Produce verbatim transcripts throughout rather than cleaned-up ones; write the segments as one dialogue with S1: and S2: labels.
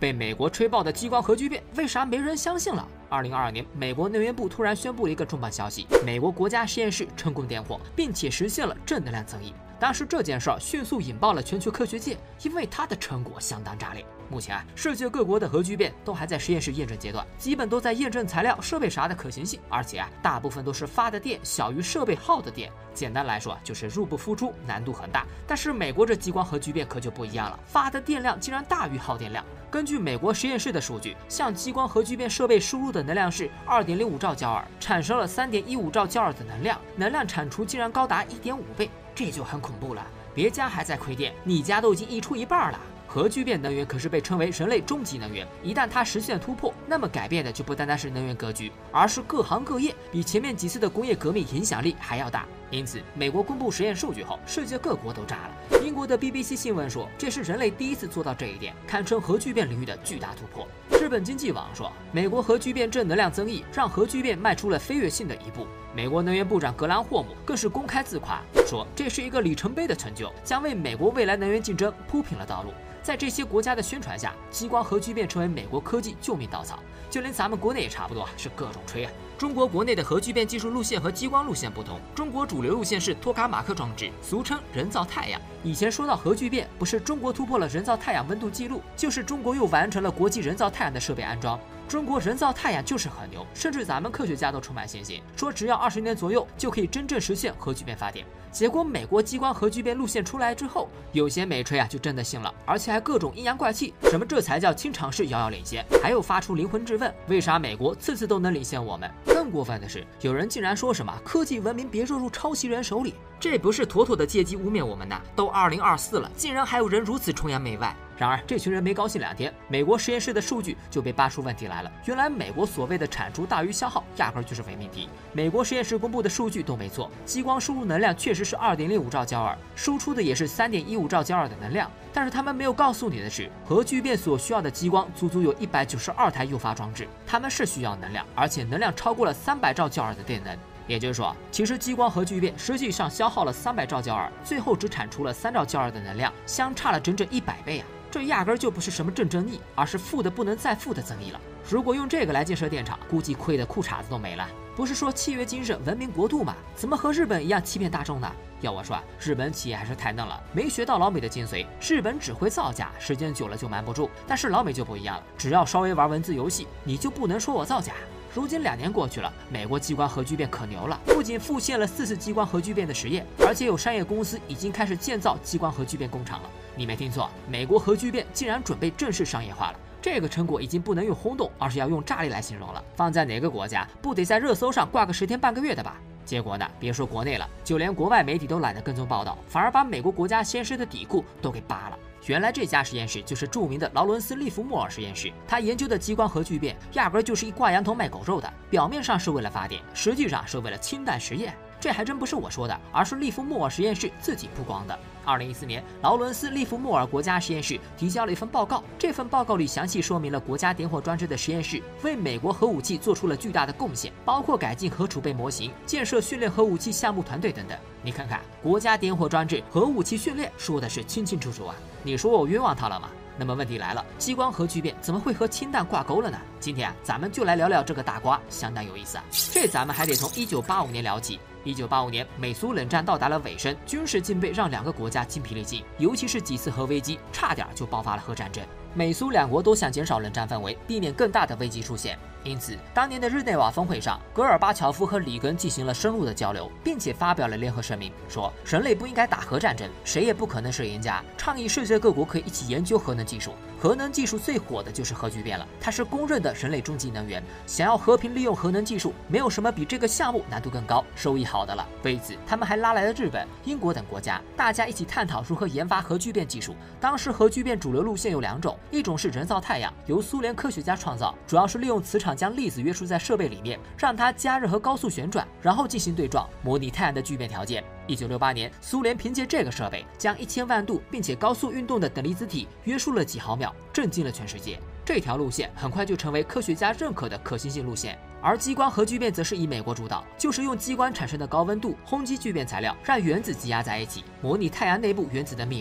S1: 被美国吹爆的激光核聚变，为啥没人相信了？二零二二年，美国能源部突然宣布了一个重磅消息：美国国家实验室成功点火，并且实现了正能量增益。当时这件事儿迅速引爆了全球科学界，因为它的成果相当炸裂。目前啊，世界各国的核聚变都还在实验室验证阶段，基本都在验证材料、设备啥的可行性，而且啊，大部分都是发的电小于设备耗的电。简单来说，就是入不敷出，难度很大。但是美国这激光核聚变可就不一样了，发的电量竟然大于耗电量。根据美国实验室的数据，向激光核聚变设备输入的能量是 二点零五兆焦耳，产生了 三点一五兆焦耳的能量，能量产出竟然高达 一点五倍，这就很恐怖了。别家还在亏电，你家都已经溢出一半了。核聚变能源可是被称为人类终极能源，一旦它实现突破，那么改变的就不单单是能源格局，而是各行各业，比前面几次的工业革命影响力还要大。因此，美国公布实验数据后，世界各国都炸了。英国的 B B C 新闻说，这是人类第一次做到这一点，堪称核聚变领域的巨大突破。日本经济网说，美国核聚变正能量增益，让核聚变迈出了飞跃性的一步。美国能源部长格兰霍姆更是公开自夸，说这是一个里程碑的成就，将为美国未来能源竞争铺平了道路。在这些国家的宣传下，激光核聚变成为美国科技救命稻草，就连咱们国内也差不多是各种吹啊。中国国内的核聚变技术路线和激光路线不同，中国主流路线是托卡马克装置，俗称人造太阳。以前说到核聚变，不是中国突破了人造太阳温度记录，就是中国又完成了国际人造太阳的设备安装。中国人造太阳就是很牛，甚至咱们科学家都充满信心，说只要二十年左右就可以真正实现核聚变发电。结果美国激光核聚变路线出来之后，有些美吹啊就真的信了，而且还各种阴阳怪气，什么这才叫亲尝试遥遥领先，还有发出灵魂质问，为啥美国次次都能领先我们？更过分的是，有人竟然说什么科技文明别落入抄袭人手里，这不是妥妥的借机污蔑我们呐？都二零二四了，竟然还有人如此崇洋媚外。然而，这群人没高兴两天，美国实验室的数据就被扒出问题来了。原来，美国所谓的产出大于消耗，压根就是伪命题。美国实验室公布的数据都没错，激光输入能量确实是 二点零五兆焦耳，输出的也是 三点一五兆焦耳的能量。但是他们没有告诉你的是，核聚变所需要的激光足足有一百九十二台诱发装置，它们是需要能量，而且能量超过了三百兆焦耳的电能。也就是说，其实激光核聚变实际上消耗了三百兆焦耳，最后只产出了三兆焦耳的能量，相差了整整一百倍啊！这压根就不是什么正增益，而是负的不能再负的增益了。如果用这个来建设电厂，估计亏得裤衩子都没了。不是说契约精神文明国度吗？怎么和日本一样欺骗大众呢？要我说啊，日本企业还是太嫩了，没学到老美的精髓。日本只会造假，时间久了就瞒不住。但是老美就不一样了，只要稍微玩文字游戏，你就不能说我造假。如今两年过去了，美国激光核聚变可牛了，不仅复现了四次激光核聚变的实验，而且有商业公司已经开始建造激光核聚变工厂了。你没听错，美国核聚变竟然准备正式商业化了。这个成果已经不能用轰动，而是要用炸裂来形容了。放在哪个国家，不得在热搜上挂个十天半个月的吧？结果呢，别说国内了，就连国外媒体都懒得跟踪报道，反而把美国国家实验室的底裤都给扒了。原来这家实验室就是著名的劳伦斯利弗莫尔实验室，他研究的激光核聚变压根就是一挂羊头卖狗肉的，表面上是为了发电，实际上是为了氢弹实验。这还真不是我说的，而是利弗莫尔实验室自己曝光的。二零一四年，劳伦斯利弗莫尔国家实验室提交了一份报告，这份报告里详细说明了国家点火装置的实验室为美国核武器做出了巨大的贡献，包括改进核储备模型、建设训练核武器项目团队等等。你看看，国家点火装置、核武器训练说的是清清楚楚啊！你说我冤枉他了吗？那么问题来了，激光核聚变怎么会和氢弹挂钩了呢？今天啊，咱们就来聊聊这个大瓜，相当有意思啊。这咱们还得从一九八五年聊起。一九八五年，美苏冷战到达了尾声，军事竞备让两个国家精疲力尽，尤其是几次核危机，差点就爆发了核战争。美苏两国都想减少冷战氛围，避免更大的危机出现。因此，当年的日内瓦峰会上，戈尔巴乔夫和里根进行了深入的交流，并且发表了联合声明，说人类不应该打核战争，谁也不可能是赢家，倡议世界各国可以一起研究核能技术。核能技术最火的就是核聚变了，它是公认的人类终极能源。想要和平利用核能技术，没有什么比这个项目难度更高、收益好的了。为此，他们还拉来了日本、英国等国家，大家一起探讨如何研发核聚变技术。当时核聚变主流路线有两种，一种是人造太阳，由苏联科学家创造，主要是利用磁场将粒子约束在设备里面，让它加热和高速旋转，然后进行对撞，模拟太阳的聚变条件。一九六八年，苏联凭借这个设备，将一千万度并且高速运动的等离子体约束了几毫秒，震惊了全世界。这条路线很快就成为科学家认可的可行性路线。而激光核聚变则是以美国主导，就是用激光产生的高温度轰击聚变材料，让原子积压在一起，模拟太阳内部原子的密度。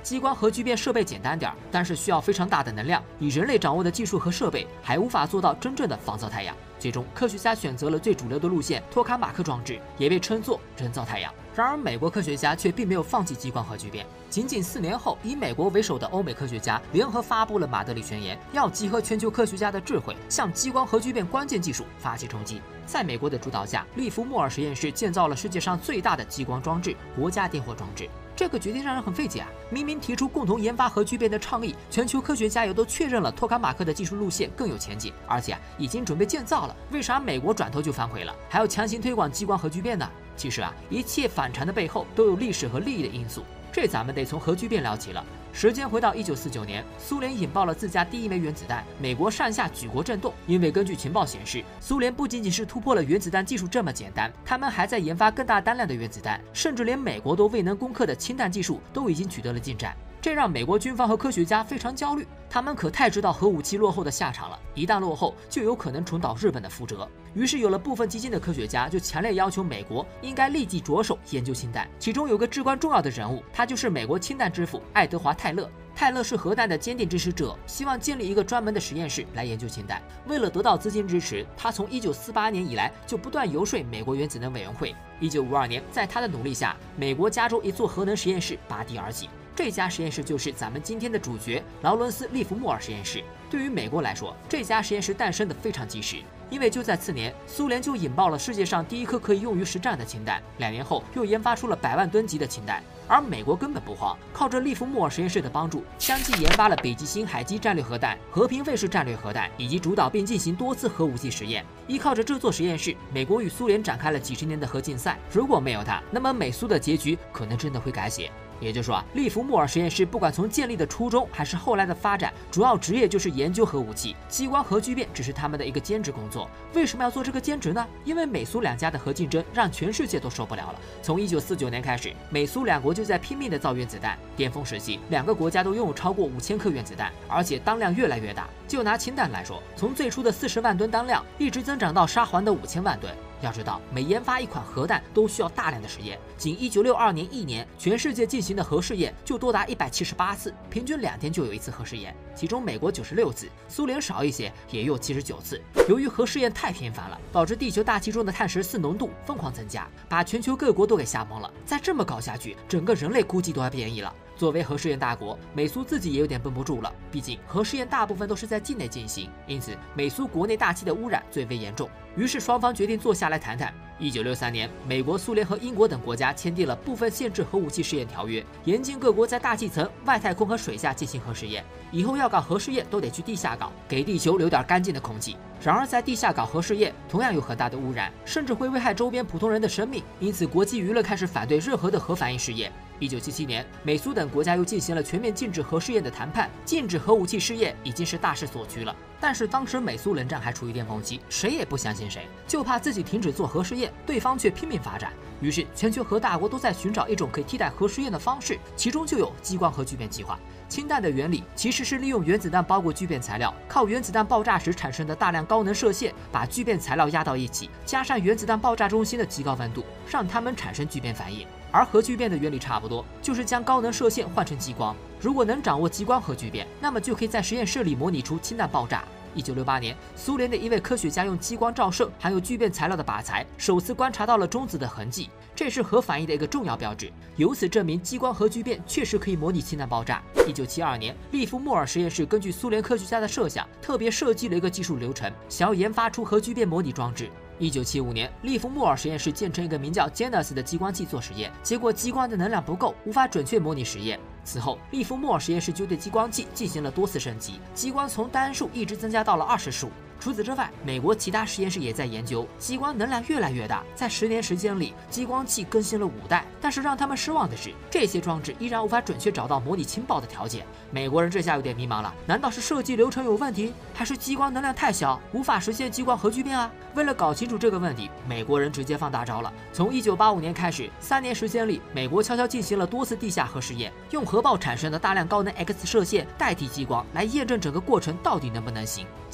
S1: 激光核聚变设备简单点，但是需要非常大的能量，以人类掌握的技术和设备还无法做到真正的防造太阳。最终，科学家选择了最主流的路线——托卡马克装置，也被称作人造太阳。然而，美国科学家却并没有放弃激光核聚变。仅仅四年后，以美国为首的欧美科学家联合发布了马德里宣言，要集合全球科学家的智慧，向激光核聚变关键技术发起冲击。在美国的主导下，利弗莫尔实验室建造了世界上最大的激光装置——国家点火装置。这个决定让人很费解啊！明明提出共同研发核聚变的倡议，全球科学家也都确认了托卡马克的技术路线更有前景，而且啊已经准备建造了。为啥美国转头就反悔了，还要强行推广激光核聚变呢？其实啊，一切反常的背后都有历史和利益的因素。这咱们得从核聚变聊起了。时间回到一九四九年，苏联引爆了自家第一枚原子弹，美国上下举国震动。因为根据情报显示，苏联不仅仅是突破了原子弹技术这么简单，他们还在研发更大单量的原子弹，甚至连美国都未能攻克的氢弹技术都已经取得了进展。这让美国军方和科学家非常焦虑，他们可太知道核武器落后的下场了，一旦落后，就有可能重蹈日本的覆辙。于是有了部分激进的科学家就强烈要求美国应该立即着手研究氢弹，其中有个至关重要的人物，他就是美国氢弹之父爱德华·泰勒。泰勒是核弹的坚定支持者，希望建立一个专门的实验室来研究氢弹。为了得到资金支持，他从一九四八年以来就不断游说美国原子能委员会。一九五二年，在他的努力下，美国加州一座核能实验室拔地而起。这家实验室就是咱们今天的主角劳伦斯·利弗莫尔实验室。对于美国来说，这家实验室诞生的非常及时，因为就在次年，苏联就引爆了世界上第一颗可以用于实战的氢弹，两年后又研发出了百万吨级的氢弹。而美国根本不慌，靠着利弗莫尔实验室的帮助，相继研发了北极星海基战略核弹、和平卫士战略核弹，以及主导并进行多次核武器实验。依靠着这座实验室，美国与苏联展开了几十年的核竞赛。如果没有它，那么美苏的结局可能真的会改写。也就是说啊，利弗莫尔实验室不管从建立的初衷还是后来的发展，主要职业就是研究核武器，激光核聚变只是他们的一个兼职工作。为什么要做这个兼职呢？因为美苏两家的核竞争让全世界都受不了了。从一九四九年开始，美苏两国就在拼命的造原子弹，巅峰时期，两个国家都拥有超过五千颗原子弹，而且当量越来越大。就拿氢弹来说，从最初的四十万吨当量，一直增长到沙皇的五千万吨。要知道，每研发一款核弹都需要大量的实验。仅一九六二年一年，全世界进行的核试验就多达一百七十八次，平均两天就有一次核试验。其中美国九十六次，苏联少一些，也有七十九次。由于核试验太频繁了，导致地球大气中的碳十四浓度疯狂增加，把全球各国都给吓懵了。再这么搞下去，整个人类估计都要变异了。作为核试验大国，美苏自己也有点绷不住了。毕竟核试验大部分都是在境内进行，因此美苏国内大气的污染最为严重。于是双方决定坐下来谈谈。一九六三年，美国、苏联和英国等国家签订了部分限制核武器试验条约，严禁各国在大气层、外太空和水下进行核试验。以后要搞核试验都得去地下搞，给地球留点干净的空气。然而在地下搞核试验同样有很大的污染，甚至会危害周边普通人的生命，因此国际舆论开始反对任何的核反应试验。一九七七年，美苏等国家又进行了全面禁止核试验的谈判，禁止核武器试验已经是大势所趋了。但是当时美苏冷战还处于巅峰期，谁也不相信谁，就怕自己停止做核试验，对方却拼命发展。于是全球核大国都在寻找一种可以替代核试验的方式，其中就有激光核聚变计划。氢弹的原理其实是利用原子弹包裹聚变材料，靠原子弹爆炸时产生的大量高能射线，把聚变材料压到一起，加上原子弹爆炸中心的极高温度，让它们产生聚变反应。而核聚变的原理差不多，就是将高能射线换成激光。如果能掌握激光核聚变，那么就可以在实验室里模拟出氢弹爆炸。一九六八年，苏联的一位科学家用激光照射含有聚变材料的靶材，首次观察到了中子的痕迹，这是核反应的一个重要标志，由此证明激光核聚变确实可以模拟氢弹爆炸。一九七二年，利弗莫尔实验室根据苏联科学家的设想，特别设计了一个技术流程，想要研发出核聚变模拟装置。一九七五年，利弗莫尔实验室建成一个名叫 Janus 的激光器做实验，结果激光的能量不够，无法准确模拟实验。此后，利弗莫尔实验室就对激光器进行了多次升级，激光从单数一直增加到了二十数。除此之外，美国其他实验室也在研究，激光能量越来越大，在十年时间里，激光器更新了五代。但是让他们失望的是，这些装置依然无法准确找到模拟氢爆的条件。美国人这下有点迷茫了，难道是设计流程有问题，还是激光能量太小，无法实现激光核聚变啊？为了搞清楚这个问题，美国人直接放大招了。从一九八五年开始，三年时间里，美国悄悄进行了多次地下核试验，用核爆产生的大量高能 X 射线代替激光，来验证整个过程到底能不能行。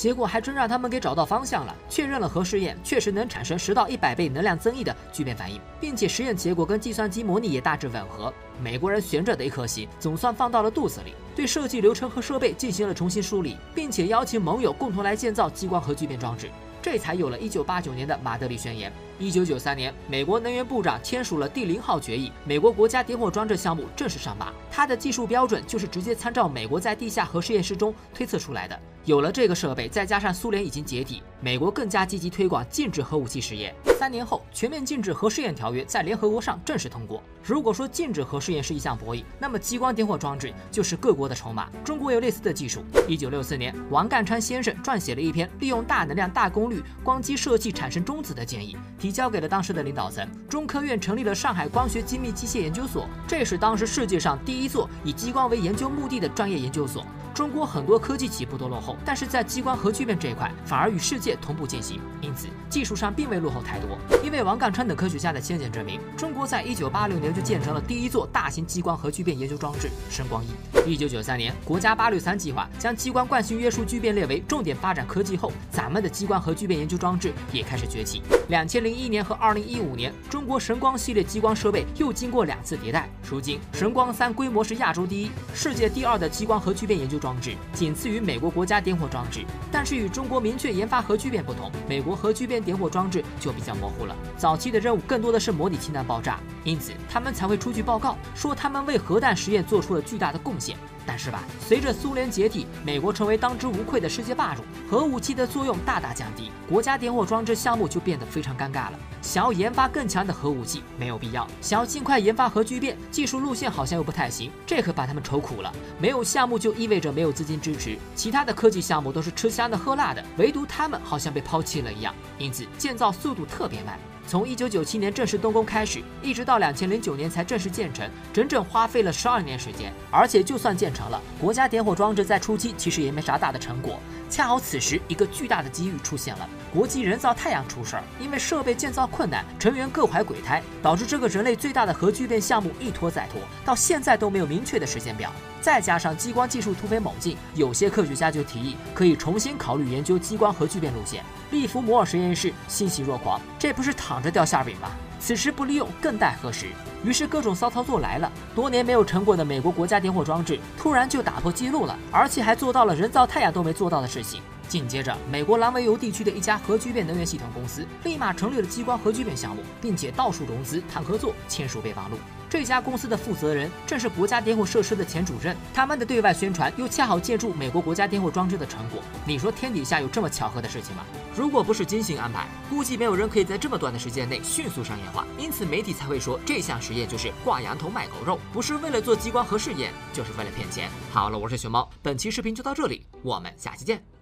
S1: 结果还真让他们给找到方向了，确认了核试验确实能产生十到一百倍能量增益的聚变反应，并且实验结果跟计算机模拟也大致吻合。美国人悬着的一颗心总算放到了肚子里，对设计流程和设备进行了重新梳理，并且邀请盟友共同来建造激光核聚变装置。这才有了一九八九年的马德里宣言。一九九三年，美国能源部长签署了第零号决议，美国国家点火装置项目正式上马。它的技术标准就是直接参照美国在地下核实验室中推测出来的。有了这个设备，再加上苏联已经解体，美国更加积极推广禁止核武器试验。三年后，全面禁止核试验条约在联合国上正式通过。如果说禁止核试验是一项博弈，那么激光点火装置就是各国的筹码。中国有类似的技术。一九六四年，王淦川先生撰写了一篇利用大能量、大功率光机射器产生中子的建议，提交给了当时的领导层。中科院成立了上海光学精密机械研究所，这是当时世界上第一座以激光为研究目的的专业研究所。中国很多科技起步都落后，但是在激光核聚变这一块反而与世界同步进行，因此技术上并未落后太多。因为王淦川等科学家的先见之明，中国在一九八六年就建成了第一座大型激光核聚变研究装置深光一。一九九三年，国家八六三计划将激光惯性约束聚变列为重点发展科技后，咱们的激光核聚变研究装置也开始崛起。两千零一年和二零一五年，中国神光系列激光设备又经过两次迭代，如今神光三规模是亚洲第一、世界第二的激光核聚变研究装置，仅次于美国国家点火装置。但是与中国明确研发核聚变不同，美国核聚变点火装置就比较模糊了。早期的任务更多的是模拟氢弹爆炸，因此他们才会出具报告，说他们为核弹实验做出了巨大的贡献。但是吧，随着苏联解体，美国成为当之无愧的世界霸主，核武器的作用大大降低，国家点火装置项目就变得非常尴尬了。想要研发更强的核武器没有必要，想要尽快研发核聚变，技术路线好像又不太行，这可把他们愁苦了。没有项目就意味着没有资金支持，其他的科技项目都是吃香的喝辣的，唯独他们好像被抛弃了一样，因此建造速度特别慢。从一九九七年正式动工开始，一直到两千零九年才正式建成，整整花费了十二年时间。而且就算建成了，国家点火装置在初期其实也没啥大的成果。恰好此时一个巨大的机遇出现了，国际人造太阳出事儿，因为设备建造困难，成员各怀鬼胎，导致这个人类最大的核聚变项目一拖再拖，到现在都没有明确的时间表。再加上激光技术突飞猛进，有些科学家就提议可以重新考虑研究激光核聚变路线。利弗摩尔实验室欣喜若狂，这不是躺着掉馅饼吗？此时不利用更待何时？于是各种骚操作来了，多年没有成果的美国国家点火装置突然就打破记录了，而且还做到了人造太阳都没做到的事情。紧接着，美国兰维尤地区的一家核聚变能源系统公司立马成立了激光核聚变项目，并且到处融资、谈合作、签署备忘录。这家公司的负责人正是国家点火设施的前主任，他们的对外宣传又恰好借助美国国家点火装置的成果。你说天底下有这么巧合的事情吗？如果不是精心安排，估计没有人可以在这么短的时间内迅速商业化。因此媒体才会说这项实验就是挂羊头卖狗肉，不是为了做激光核试验，就是为了骗钱。好了，我是熊猫，本期视频就到这里，我们下期见。